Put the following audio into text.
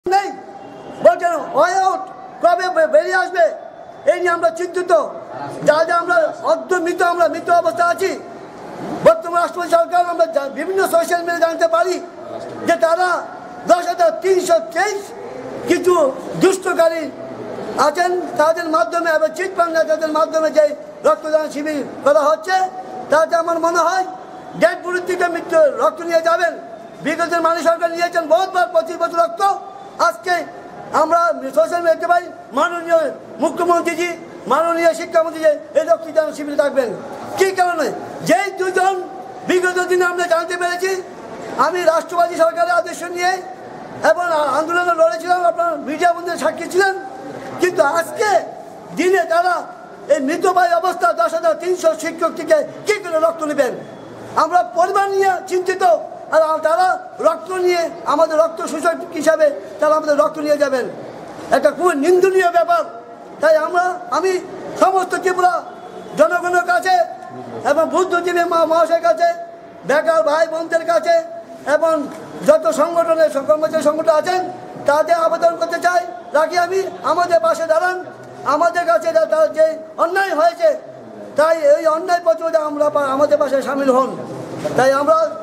নেই বলছেন way out কবে বেরিয়ে আসবে এই নিয়ে আমরা চিন্তিত। যা আমরা মৃত অবস্থা আছি। বর্তমান রাষ্ট্রপতি সরকার আমরা বিভিন্ন সোশ্যাল মিডিয়া জানতে পারি যে তারা 10,323 কিছু দুষ্টকারী আছেন, তাদের মাধ্যমে এবং চিট ফান্ড নেতাদের মাধ্যমে যে রক্তদান শিবির করা হচ্ছে তাতে আমার মনে হয় ডেড বডির থেকে রক্ত নিয়ে যাবেন। বিগত মাননীয় সরকার নিয়েছেন বহুতবার 25 বছর রক্ত। আজকে আমরা সোশ্যাল মিডিয়াতে পাই মাননীয় মুখ্যমন্ত্রীজি, মাননীয় শিক্ষামন্ত্রী এই রক্তদান শিবির থাকবেন। কী কারণে? যেই দুজন বিগত দিনে আমরা জানতে পেরেছি, আমি রাষ্ট্রবাদী সরকারের আদেশ নিয়ে এবং আন্দোলনে লড়েছিলাম, আপনার মিডিয়া বন্ধুদের সাক্ষী ছিলেন, কিন্তু আজকে দিনে তারা এই মৃতপ্রায় অবস্থা 10,300 শিক্ষক থেকে কী করে রক্ত নেবেন? আমরা পরিবার নিয়ে চিন্তিত, আর তারা রক্ত নিয়ে আমাদের রক্ত সূচক হিসাবে তারা আমাদের রক্ত নিয়ে যাবেন। একটা খুব নিন্দনীয় ব্যাপার। তাই আমি সমস্ত ত্রিপুরা জনগণের কাছে এবং বুদ্ধিজীবী মহাশয়ের কাছে, বেকার ভাই বোনদের কাছে এবং যত সংগঠনের কর্মচারী সংগঠন আছেন তাদের আবেদন করতে চাই, রাখি আমি আমাদের পাশে দাঁড়ান। আমাদের কাছে যে অন্যায় হয়েছে তাই এই অন্যায় প্রতিরোধে আমরা আমাদের পাশে সামিল হন। তাই আমরা